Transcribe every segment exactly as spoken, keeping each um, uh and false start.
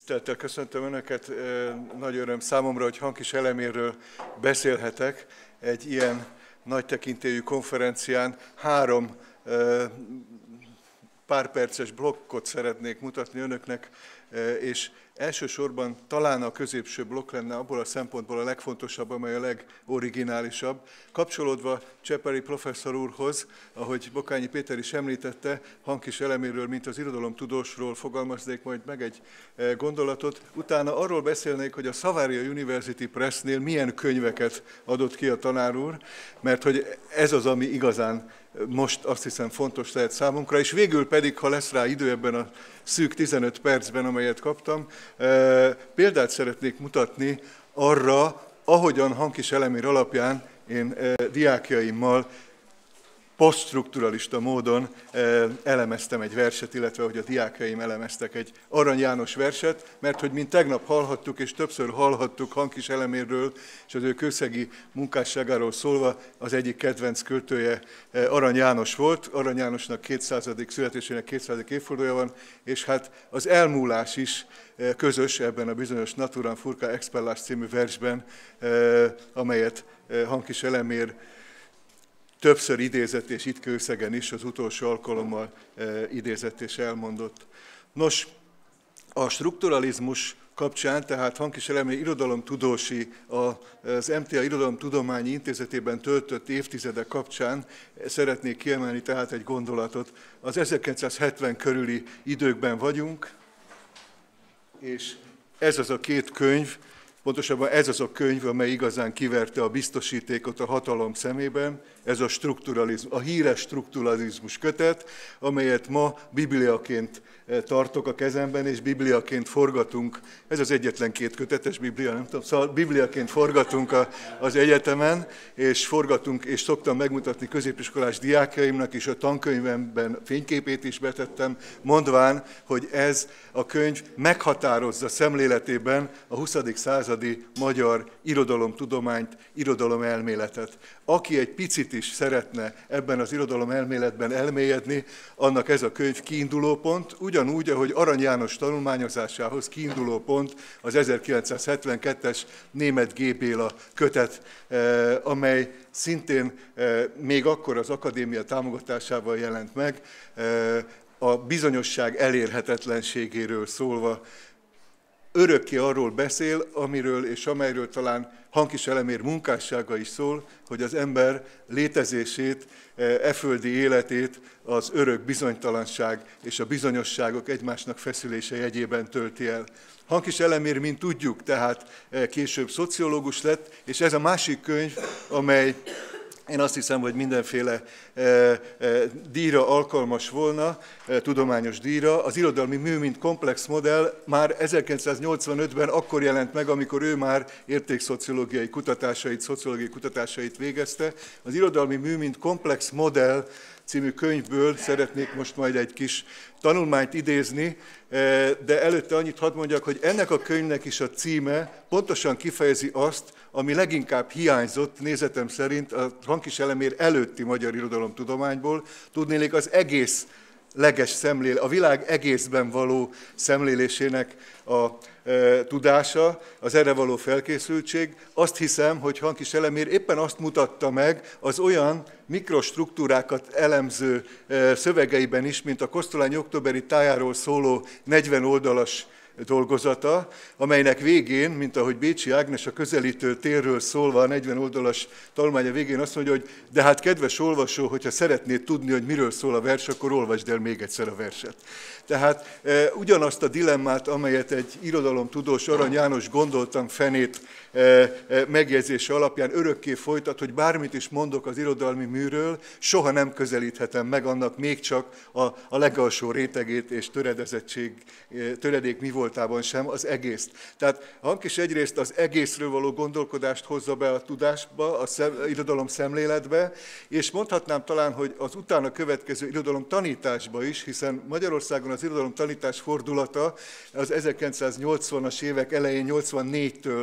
Tisztelettel köszöntöm Önöket, nagy öröm számomra, hogy Hankis Eleméről beszélhetek egy ilyen nagy tekintélyű konferencián. Három párperces blokkot szeretnék mutatni Önöknek, és elsősorban talán a középső blokk lenne abból a szempontból a legfontosabb, amely a legoriginálisabb. Kapcsolódva Csepeli professzor úrhoz, ahogy Bokányi Péter is említette, Hankis Eleméről, mint az irodalomtudósról fogalmaznék majd meg egy gondolatot. Utána arról beszélnék, hogy a Savaria University Pressnél milyen könyveket adott ki a tanár úr, mert hogy ez az, ami igazán most azt hiszem fontos lehet számunkra, és végül pedig, ha lesz rá idő ebben a szűk tizenöt percben, amelyet kaptam, példát szeretnék mutatni arra, ahogyan Hankis Elemér alapján én diákjaimmal posztstrukturalista módon elemeztem egy verset, illetve hogy a diákjaim elemeztek egy Arany János verset, mert hogy mint tegnap hallhattuk, és többször hallhattuk Hankis Elemérről, és az ő kőszegi munkásságáról szólva, az egyik kedvenc költője Arany János volt. Arany Jánosnak kétszázadik születésének kétszázadik évfordulója van, és hát az elmúlás is közös ebben a bizonyos Naturam furca expellas című versben, amelyet Hankis Elemér többször idézett, és itt Kőszegen is az utolsó alkalommal idézett és elmondott. Nos, a strukturalizmus kapcsán, tehát Hankis Elemér irodalomtudósi, az em té á Irodalomtudományi Intézetében töltött évtizedek kapcsán szeretnék kiemelni tehát egy gondolatot. Az ezerkilencszázhetven körüli időkben vagyunk, és ez az a két könyv, pontosabban ez az a könyv, amely igazán kiverte a biztosítékot a hatalom szemében, ez a strukturalizmus, a híres strukturalizmus kötet, amelyet ma bibliaként tartok a kezemben, és bibliaként forgatunk, ez az egyetlen két kötetes biblia, nem tudom, szóval bibliaként forgatunk a, az egyetemen, és forgatunk, és szoktam megmutatni középiskolás diákjaimnak, és a tankönyvemben fényképét is betettem, mondván, hogy ez a könyv meghatározza szemléletében a huszadik századi magyar irodalomtudományt, irodalomelméletet. Aki egy picit is szeretne ebben az irodalomelméletben elmélyedni, annak ez a könyv kiindulópont, ugyanúgy, ahogy Arany János tanulmányozásához kiindulópont az ezerkilencszázhetvenkettes Németh G. Béla kötet, amely szintén még akkor az akadémia támogatásával jelent meg, a bizonyosság elérhetetlenségéről szólva. Örökké arról beszél, amiről és amelyről talán Hankis Elemér munkássága is szól, hogy az ember létezését, e földi életét az örök bizonytalanság és a bizonyosságok egymásnak feszülése jegyében tölti el. Hankis Elemér, mint tudjuk, tehát később szociológus lett, és ez a másik könyv, amely én azt hiszem, hogy mindenféle e, e, díjra alkalmas volna, e, tudományos díjra. Az irodalmi mű, mint komplex modell már ezerkilencszáznyolcvanötben akkor jelent meg, amikor ő már értékszociológiai kutatásait, szociológiai kutatásait végezte. Az irodalmi mű, mint komplex modell című könyvből szeretnék most majd egy kis tanulmányt idézni, de előtte annyit hadd mondjak, hogy ennek a könyvnek is a címe pontosan kifejezi azt, ami leginkább hiányzott nézetem szerint a Hankis Elemér előtti magyar irodalomtudományból, tudnélik az egész leges szemlél, a világ egészben való szemlélésének a e, tudása, az erre való felkészültség. Azt hiszem, hogy Hankis Elemér éppen azt mutatta meg az olyan mikrostruktúrákat elemző e, szövegeiben is, mint a Kosztolányi októberi tájáról szóló negyven oldalas dolgozata, amelynek végén, mint ahogy Bécsi Ágnes a Közelítő térről szólva a negyven oldalas tanulmánya végén azt mondja, hogy de hát kedves olvasó, hogyha szeretnéd tudni, hogy miről szól a vers, akkor olvasd el még egyszer a verset. Tehát e, ugyanazt a dilemmát, amelyet egy irodalomtudós Arany János gondoltam fenét e, e, megjegyzése alapján örökké folytat, hogy bármit is mondok az irodalmi műről, soha nem közelíthetem meg annak még csak a, a legalsó rétegét és töredezettség, töredék mi voltában sem az egészt. Tehát Hankis egyrészt az egészről való gondolkodást hozza be a tudásba, a szem, irodalom szemléletbe, és mondhatnám talán, hogy az utána következő irodalom tanításba is, hiszen Magyarországon az irodalom tanítás fordulata az ezerkilencszáznyolcvanas évek elején, nyolcvannégytől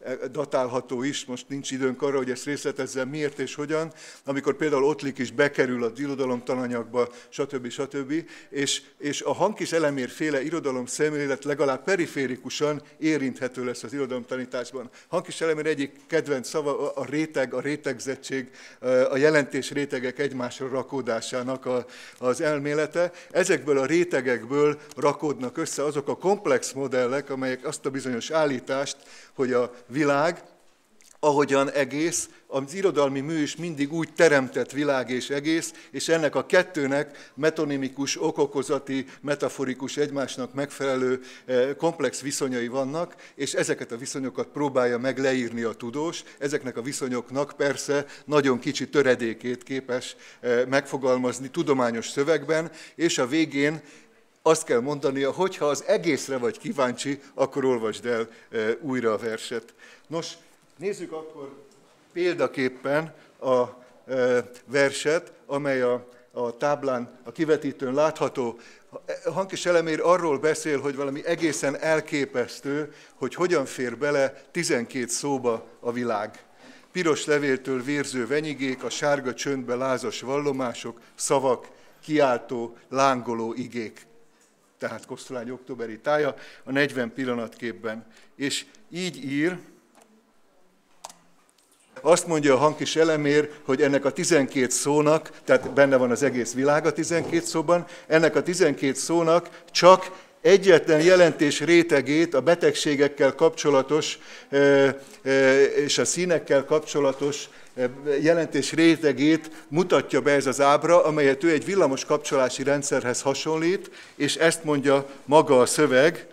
datálható is, most nincs időnk arra, hogy ezt részletezzem, miért és hogyan, amikor például Ottlik is bekerül az irodalomtananyagba, stb. stb. És, és a Hankis Elemér féle irodalom szemlélet legalább periférikusan érinthető lesz az irodalomtanításban. Hankis Elemér egyik kedvenc szava a réteg, a rétegzettség, a jelentés rétegek egymásra rakódásának a, az elmélete. Ezekből a rétegekből rakódnak össze azok a komplex modellek, amelyek azt a bizonyos állítást, hogy a világ, ahogyan egész, az irodalmi mű is mindig úgy teremtett világ és egész, és ennek a kettőnek metonimikus, okokozati, metaforikus, egymásnak megfelelő komplex viszonyai vannak, és ezeket a viszonyokat próbálja meg leírni a tudós. Ezeknek a viszonyoknak persze nagyon kicsi töredékét képes megfogalmazni tudományos szövegben, és a végén azt kell mondania, hogy ha az egészre vagy kíváncsi, akkor olvasd el újra a verset. Nos, nézzük akkor példaképpen a verset, amely a, a táblán, a kivetítőn látható. Hankis Elemér arról beszél, hogy valami egészen elképesztő, hogy hogyan fér bele tizenkét szóba a világ. Piros levéltől vérző venyigék, a sárga csöndbe lázas vallomások, szavak, kiáltó, lángoló igék. Tehát Kosztolány októberi tája a negyven pillanatképben. És így ír, azt mondja a Hankis Elemér, hogy ennek a tizenkét szónak, tehát benne van az egész világ a tizenkét szóban, ennek a tizenkét szónak csak egyetlen jelentés rétegét, a betegségekkel kapcsolatos és a színekkel kapcsolatos jelentés rétegét mutatja be ez az ábra, amelyet ő egy villamos kapcsolási rendszerhez hasonlít, és ezt mondja maga a szöveg,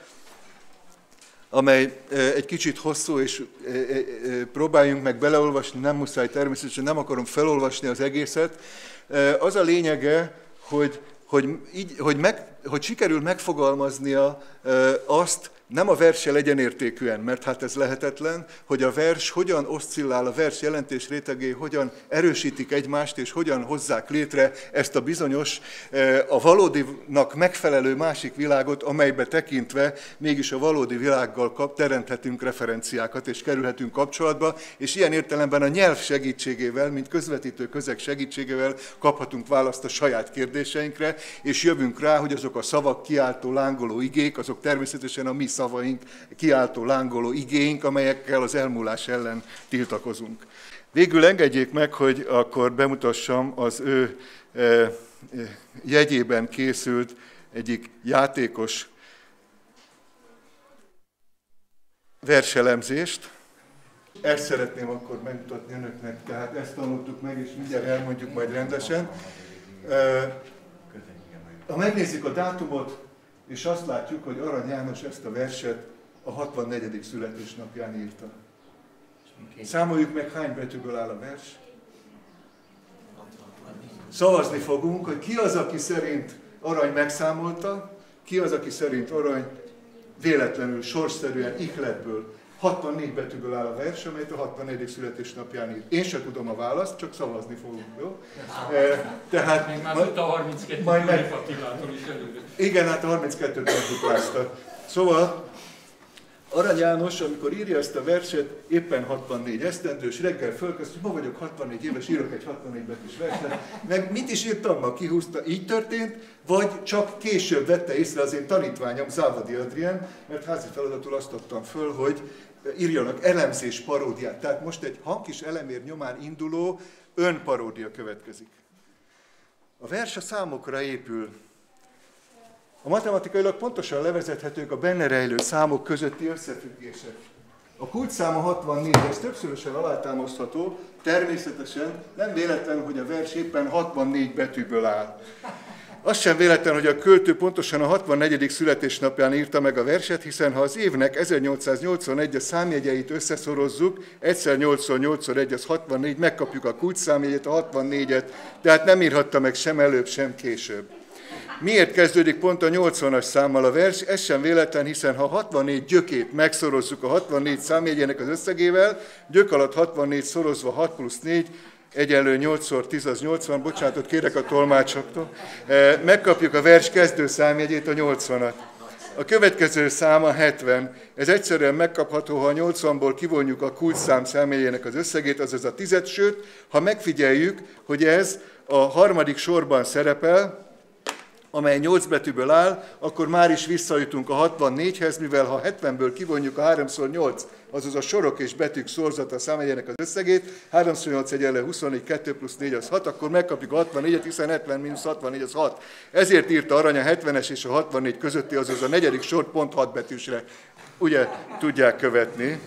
amely egy kicsit hosszú, és próbáljunk meg beleolvasni, nem muszáj természetesen, nem akarom felolvasni az egészet. Az a lényege, hogy, hogy, így, hogy, meg, hogy sikerül megfogalmaznia azt, nem a verssel egyenértékűen, mert hát ez lehetetlen, hogy a vers hogyan oszcillál, a vers jelentés rétegé hogyan erősítik egymást, és hogyan hozzák létre ezt a bizonyos, a valódinak megfelelő másik világot, amelybe tekintve mégis a valódi világgal teremthetünk referenciákat, és kerülhetünk kapcsolatba, és ilyen értelemben a nyelv segítségével, mint közvetítő közeg segítségével kaphatunk választ a saját kérdéseinkre, és jövünk rá, hogy azok a szavak, kiáltó, lángoló igék, azok természetesen a mi szavaink, kiáltó, lángoló igéink, amelyekkel az elmúlás ellen tiltakozunk. Végül engedjék meg, hogy akkor bemutassam az ő jegyében készült egyik játékos verselemzést. Ezt szeretném akkor megmutatni önöknek, tehát ezt tanultuk meg, és mindjárt elmondjuk majd rendesen. Ha megnézzük a dátumot, és azt látjuk, hogy Arany János ezt a verset a hatvannegyedik születésnapján írta. Számoljuk meg, hány betűből áll a vers. Szavazni fogunk, hogy ki az, aki szerint Arany megszámolta, ki az, aki szerint Arany véletlenül, sorsszerűen, ihletből, hatvannégy betűből áll a vers, amelyet a hatvannegyedik születésnapján írt. Én sem tudom a választ, csak szavazni fogunk, jó? Tehát, még már tudta a harminckettő majd meg... Attilától is előre. Igen, hát a harminckettőt megduplázta. Szóval Arany János, amikor írja ezt a verset, éppen hatvannégy esztendős, reggel fölkezd, hogy ma vagyok hatvannégy éves, írok egy hatvannégy betűs verset. Meg mit is írtam ma? Kihúzta, így történt, vagy csak később vette észre az én tanítványom, Závadi Adrien, mert házi feladatul azt adtam föl, hogy írjanak elemzés paródiát. Tehát most egy Hankis Elemér nyomán induló önparódia következik. A vers a számokra épül. A matematikailag pontosan levezethetők a benne rejlő számok közötti összefüggések. A kulcsszám a hatvannégy, ez többszörösen alátámasztható, természetesen nem véletlen, hogy a vers éppen hatvannégy betűből áll. Az sem véletlen, hogy a költő pontosan a hatvannegyedik születésnapján írta meg a verset, hiszen ha az évnek ezernyolcszáznyolcvanegy a számjegyeit összeszorozzuk, egyszer nyolcszor nyolcszor egy az hatvannégy, megkapjuk a kulcsszámjegyet, a hatvannégyet, tehát nem írhatta meg sem előbb, sem később. Miért kezdődik pont a nyolcvanas számmal a vers? Ez sem véletlen, hiszen ha a hatvannégy gyökét megszorozzuk a hatvannégy számjegyének az összegével, gyök alatt hatvannégy szorozva hat plusz négy, egyenlő nyolcszor tíz az nyolcvan, bocsánatot kérek a tolmácsoktól, megkapjuk a vers kezdő számjegyét, a nyolcvanat. A következő szám a hetven. Ez egyszerűen megkapható, ha a nyolcvanból kivonjuk a kulcsszám személyének az összegét, azaz a tizet, sőt, ha megfigyeljük, hogy ez a harmadik sorban szerepel, amely nyolc betűből áll, akkor már is visszajutunk a hatvannégyhez, mivel ha hetvenből kivonjuk a háromszor nyolc, azaz a sorok és betűk szorzata számjegyének az összegét, háromszor nyolc egyenlő huszonnégy, kettő plusz négy az hat, akkor megkapjuk a hatvannégyet, hiszen hetven mínusz hatvannégy az hat. Ezért írta Arany a hetvenes és a hatvannégy közötti, azaz a negyedik sort pont hat betűsre. Ugye tudják követni.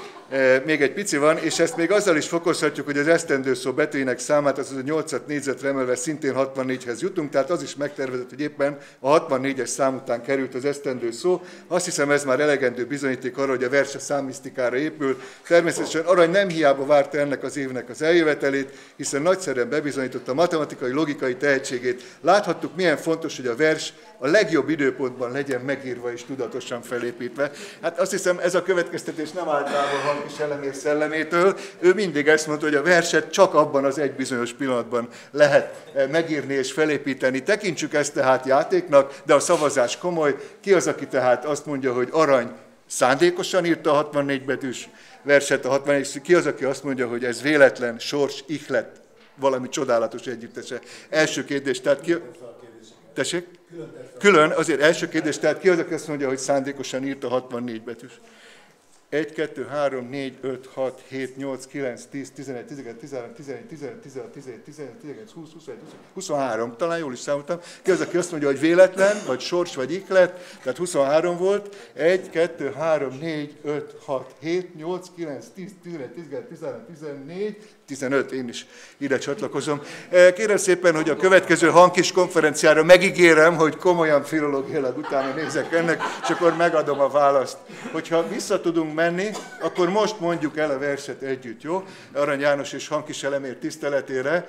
Még egy pici van, és ezt még azzal is fokozhatjuk, hogy az esztendő szó betűinek számát, azaz a nyolcat négyzetre emelve szintén hatvannégyhez jutunk, tehát az is megtervezett, hogy éppen a hatvannégyes szám után került az esztendő szó. Azt hiszem, ez már elegendő bizonyíték arra, hogy a vers a számmisztikára épül. Természetesen Arany nem hiába várta ennek az évnek az eljövetelét, hiszen nagyszerűen bebizonyította a matematikai, logikai tehetségét. Láthattuk, milyen fontos, hogy a vers a legjobb időpontban legyen megírva és tudatosan felépítve. Hát azt hiszem, ez a következtetés nem áll távol Hankis Elemér szellemétől. Ő mindig ezt mondta, hogy a verset csak abban az egy bizonyos pillanatban lehet megírni és felépíteni. Tekintsük ezt tehát játéknak, de a szavazás komoly. Ki az, aki tehát azt mondja, hogy Arany szándékosan írta a hatvannégy betűs verset, a hatvannégy, ki az, aki azt mondja, hogy ez véletlen, sors, ihlet, valami csodálatos együttese. Első kérdés, tehát ki... Tessék? Külön, azért első kérdés, tehát ki az, aki azt mondja, hogy szándékosan írt a hatvannégy betűs? egy, kettő, három, négy, öt, hat, hét, nyolc, kilenc, tíz, tizenegy, tizenkettő, tizenhárom, tizennégy, tizenöt, tizenhat, tizenhét, tizennyolc, tizenkilenc, húsz, huszonegy, huszonhárom, talán jól is számoltam. Ki az, aki azt mondja, hogy véletlen, vagy sors, vagy ihlet, tehát huszonhárom volt. egy, kettő, három, négy, öt, hat, hét, nyolc, kilenc, tíz, tizenegy, tizenkettő, tizenhárom, tizennégy, tizenöt, én is ide csatlakozom. Kérem szépen, hogy a következő Hankis konferenciára megígérem, hogy komolyan filológiailag utána nézek ennek, és akkor megadom a választ. Hogyha vissza tudunk menni, akkor most mondjuk el a verset együtt, jó? Arany János és Hankis Elemér tiszteletére.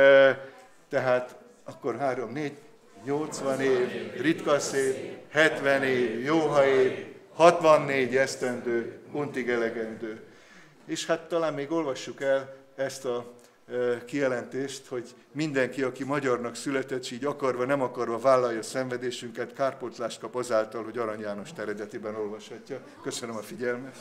Tehát akkor három, négy, nyolcvan év, ritka szép, hetven év, jóha év, hatvannégy esztendő, untig elegendő. És hát talán még olvassuk el ezt a kijelentést, hogy mindenki, aki magyarnak született, így akarva, nem akarva vállalja a szenvedésünket, kárpótlást kap azáltal, hogy Arany János eredetiben olvashatja. Köszönöm a figyelmet!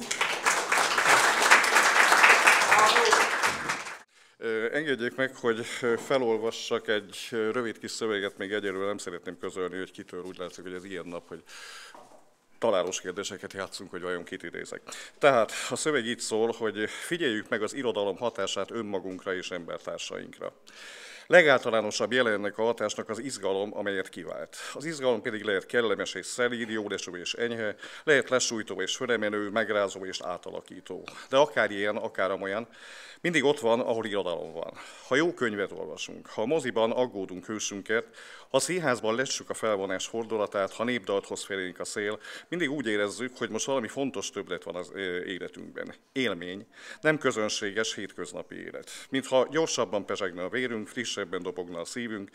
Engedjék meg, hogy felolvassak egy rövid kis szöveget, még egyelőre nem szeretném közölni, hogy kitől úgy látszik, hogy ez ilyen nap, hogy találós kérdéseket játszunk, hogy vajon kit idézek. Tehát a szöveg így szól, hogy figyeljük meg az irodalom hatását önmagunkra és embertársainkra. Legáltalánosabb jele ennek a hatásnak az izgalom, amelyet kivált. Az izgalom pedig lehet kellemes és szelíd, jóleső és enyhe, lehet lesújtó és fölemelő, megrázó és átalakító. De akár ilyen, akár amolyan, mindig ott van, ahol irodalom van. Ha jó könyvet olvasunk, ha a moziban aggódunk hősünket, ha a színházban lessük a felvonás fordulatát, ha népdalt hoz felénk a szél, mindig úgy érezzük, hogy most valami fontos többlet van az életünkben. Élmény, nem közönséges hétköznapi élet. Mintha gyorsabban pezsegne a vérünk, frissebben dobogna a szívünk,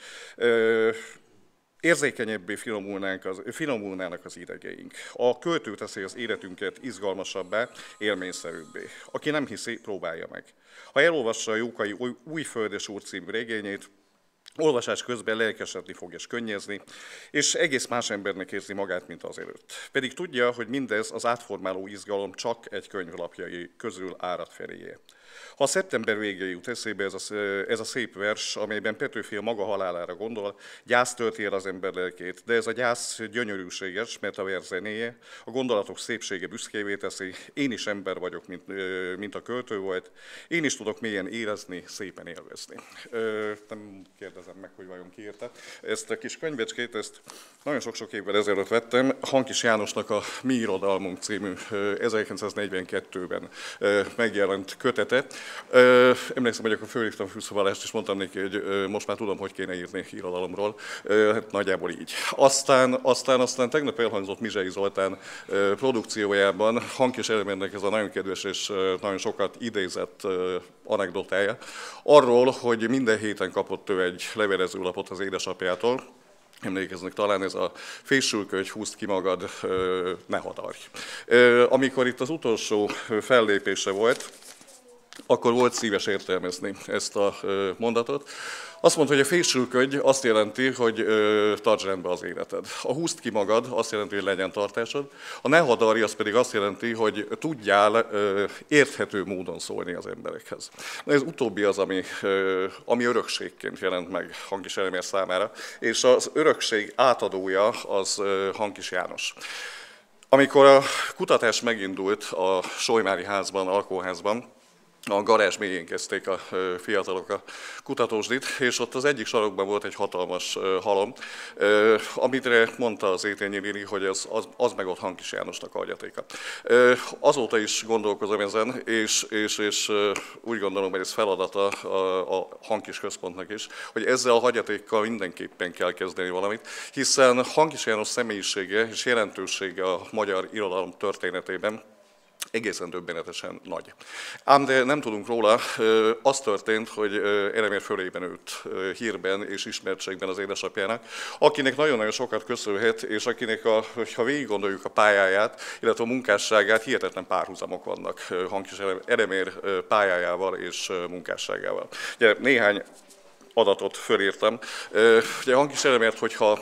érzékenyebbé finomulnánk az, finomulnának az idegeink. A költő teszi az életünket izgalmasabbá, élményszerűbbé. Aki nem hiszi, próbálja meg. Ha elolvassa a Jókai Új, Újföldes úr című regényét, olvasás közben lelkesedni fog és könnyezni, és egész más embernek érzi magát, mint azelőtt. Pedig tudja, hogy mindez az átformáló izgalom csak egy könyvlapjai közül árad feléje. Ha a szeptember végéig jut eszébe ez a, ez a szép vers, amelyben Petőfi a maga halálára gondol, gyász tölti el az ember lelkét, de ez a gyász gyönyörűséges, mert a vers zenéje, a gondolatok szépsége büszkévé teszi, én is ember vagyok, mint, mint a költő volt, én is tudok mélyen érezni, szépen élvezni. Nem kérdezem meg, hogy vajon ki írta. Ezt a kis könyvecskét, ezt nagyon sok-sok évvel ezelőtt vettem, Hankis Jánosnak a Mi irodalmunk című ezerkilencszáznegyvenkettőben megjelent kötete. Emlékszem, hogy akkor fölhívtam fűszaválást, és mondtam neki, hogy most már tudom, hogy kéne írni irodalomról. Hát nagyjából így. Aztán, aztán, aztán tegnap elhangzott Mizsei Zoltán produkciójában Hankis Elemének ez a nagyon kedves és nagyon sokat idézett anekdotája arról, hogy minden héten kapott ő egy levelezőlapot az édesapjától. Emlékeznek talán, ez a fésülködj, húzd ki magad, ne hadarj. Amikor itt az utolsó fellépése volt, akkor volt szíves értelmezni ezt a mondatot. Azt mondta, hogy a fésülködj azt jelenti, hogy tartsd rendbe az életed. A húzd ki magad azt jelenti, hogy legyen tartásod. A ne hadarj az pedig azt jelenti, hogy tudjál érthető módon szólni az emberekhez. Na ez utóbbi az, ami, ami örökségként jelent meg Hankis Elemér számára, és az örökség átadója az Hankis János. Amikor a kutatás megindult a Solymári házban, alkóházban, a garázs mélyén kezdték a fiatalok a kutatósdit, és ott az egyik sarokban volt egy hatalmas halom, amire mondta az Étényi Lili, hogy az, az, az meg ott Hankis Jánosnak a hagyatéka. Azóta is gondolkozom ezen, és, és, és úgy gondolom, hogy ez feladata a, a Hankis Központnak is, hogy ezzel a hagyatékkal mindenképpen kell kezdeni valamit, hiszen Hankis János személyisége és jelentősége a magyar irodalom történetében egészen döbbenetesen nagy. Ám de nem tudunk róla, az történt, hogy Elemér fölében nőtt hírben és ismertségben az édesapjának, akinek nagyon-nagyon sokat köszönhet, és akinek, a, ha végig gondoljuk a pályáját, illetve a munkásságát, hihetetlen párhuzamok vannak Hankis Elemér pályájával és munkásságával. Ugye, néhány adatot fölírtam. Ugye Hankis Elemért, hogyha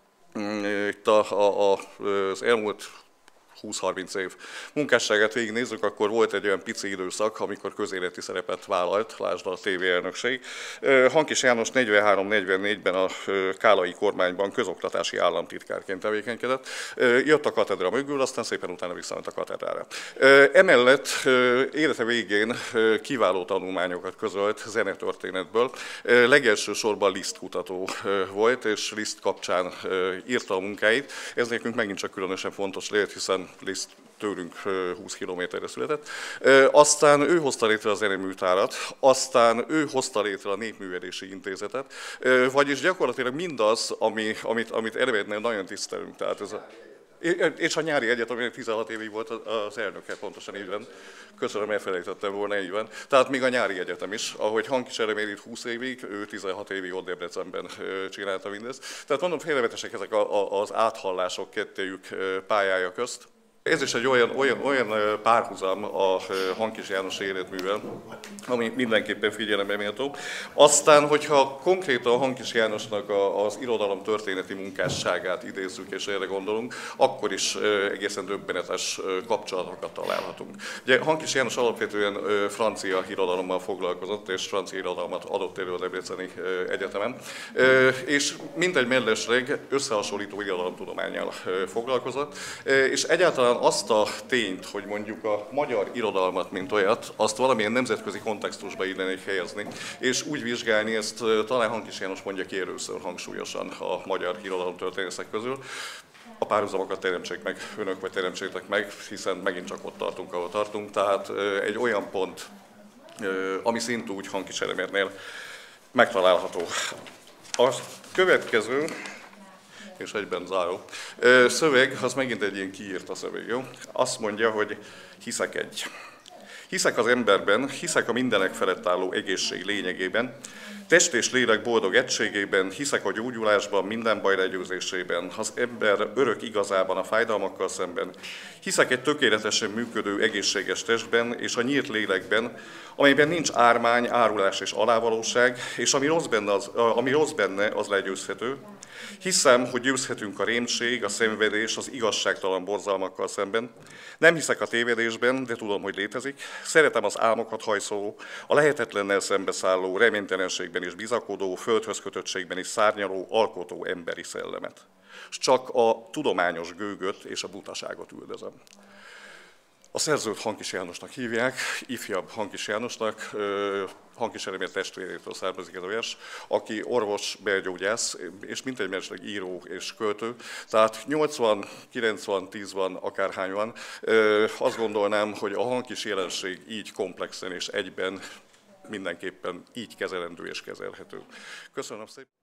itt a, a, az elmúlt húsz-harminc év munkásságát végignézzük, akkor volt egy olyan pici időszak, amikor közéleti szerepet vállalt, lásd a tévéelnökség. Hankis János negyvenhárom-negyvennégyben a kállai kormányban közoktatási államtitkárként tevékenykedett. Jött a katedra mögül, aztán szépen utána visszament a katedrára. Emellett élete végén kiváló tanulmányokat közölt zenetörténetből. Legelső sorban Liszt kutató volt, és Liszt kapcsán írta a munkáit. Ez nekünk megint csak különösen fontos lehet, hiszen Liszt tőlünk húsz kilométerre született. Aztán ő hozta létre a zeneműtárat, aztán ő hozta létre a Népművelési Intézetet, vagyis gyakorlatilag mindaz, ami, amit, amit Elemérnél nagyon tisztelünk. Tehát ez a, és a nyári egyetem, tizenhat évig volt az elnöke, pontosan így van. Köszönöm, elfelejtettem volna, így van. Tehát még a nyári egyetem is, ahogy Hankis Elemér itt húsz évig, ő tizenhat évig ott Debrecenben csinálta mindezt. Tehát mondom, félrevetesek ezek az áthallások kettőjük pályája közt. Ez is egy olyan, olyan, olyan párhuzam a Hankis János életművel, ami mindenképpen figyelembe méltó. Aztán, hogyha konkrétan a Hankis Jánosnak az irodalom történeti munkásságát idézzük és erre gondolunk, akkor is egészen döbbenetes kapcsolatokat találhatunk. Ugye Hankis János alapvetően francia irodalommal foglalkozott, és francia irodalmat adott elő a Debreceni Egyetemen, és mindegy mellesleg összehasonlító irodalomtudománnyal foglalkozott, és egyáltalán azt a tényt, hogy mondjuk a magyar irodalmat, mint olyat, azt valamilyen nemzetközi kontextusba illenék helyezni, és úgy vizsgálni, ezt talán Hankis János mondja ki először hangsúlyosan a magyar irodalomtörténészek közül. A párhuzamokat teremtsék meg, önök vagy teremtsétek meg, hiszen megint csak ott tartunk, ahol tartunk, tehát egy olyan pont, ami szintúgy Hankis Elemérnél megtalálható. A következő, és egyben záró. Szöveg, az megint egy ilyen kiírt a szöveg, jó? Azt mondja, hogy hiszek egy. Hiszek az emberben, hiszek a mindenek felett álló egészség lényegében, test és lélek boldog egységében, hiszek a gyógyulásban, minden baj legyőzésében, az ember örök igazában a fájdalmakkal szemben, hiszek egy tökéletesen működő egészséges testben és a nyírt lélekben, amelyben nincs ármány, árulás és alávalóság, és ami rossz benne, az, ami rossz benne, az legyőzhető. Hiszem, hogy győzhetünk a rémség, a szenvedés, az igazságtalan borzalmakkal szemben. Nem hiszek a tévedésben, de tudom, hogy létezik. Szeretem az álmokat hajszoló, a lehetetlennel szembeszálló, reménytelenségben és bizakodó, földhöz kötöttségben is szárnyaló, alkotó emberi szellemet. S csak a tudományos gőgöt és a butaságot üldözöm. A szerzőt Hankis Jánosnak hívják, ifjabb Hankis Jánosnak, Hankis Elemér testvérétől származik ez a vers, aki orvos, belgyógyász, és mintegy mellesleg író és költő. Tehát nyolcvan, kilencven, tíz van, akárhány van. Azt gondolnám, hogy a Hankis jelenség így komplexen és egyben mindenképpen így kezelendő és kezelhető. Köszönöm szépen!